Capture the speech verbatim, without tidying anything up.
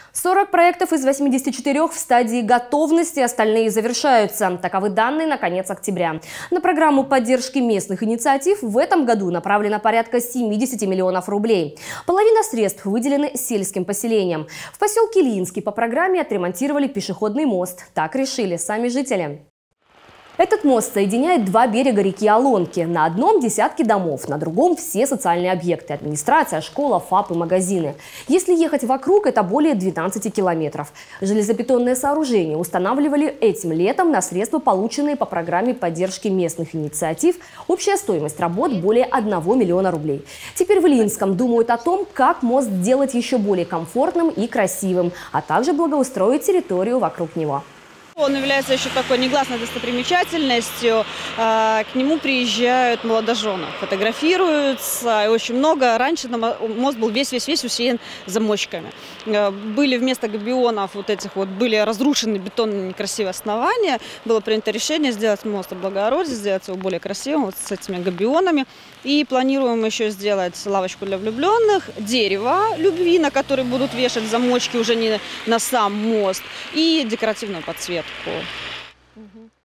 сорок проектов из восьмидесяти четырёх в стадии готовности, остальные завершаются. Таковы данные на конец октября. На программу поддержки местных инициатив в этом году направлено порядка семидесяти миллионов рублей. Половина средств выделены сельским поселениям. В поселке Ильинский по программе отремонтировали пешеходный мост. Так решили сами жители. Этот мост соединяет два берега реки Олонки. На одном десятки домов, на другом все социальные объекты – администрация, школа, ФАП и магазины. Если ехать вокруг, это более двенадцати километров. Железобетонные сооружения устанавливали этим летом на средства, полученные по программе поддержки местных инициатив. Общая стоимость работ – более одного миллиона рублей. Теперь в Ильинском думают о том, как мост сделать еще более комфортным и красивым, а также благоустроить территорию вокруг него. Он является еще такой негласной достопримечательностью. К нему приезжают молодожены, фотографируются. И очень много. Раньше мост был весь-весь-весь усеян замочками. Были вместо габионов вот этих вот были разрушены бетонные некрасивые основания. Было принято решение сделать мост облагородить, сделать его более красивым вот с этими габионами. И планируем еще сделать лавочку для влюбленных, дерево любви, на которое будут вешать замочки уже не на сам мост, и декоративную подсветку.